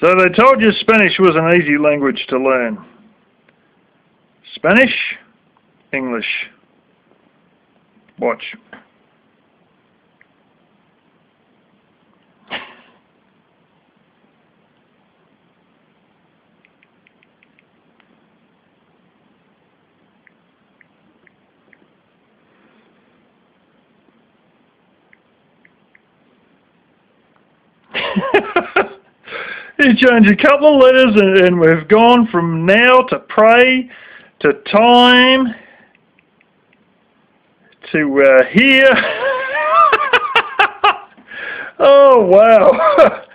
So they told you Spanish was an easy language to learn. Spanish, English. Watch. You change a couple of letters and we've gone from now to pray to time to here. Oh wow.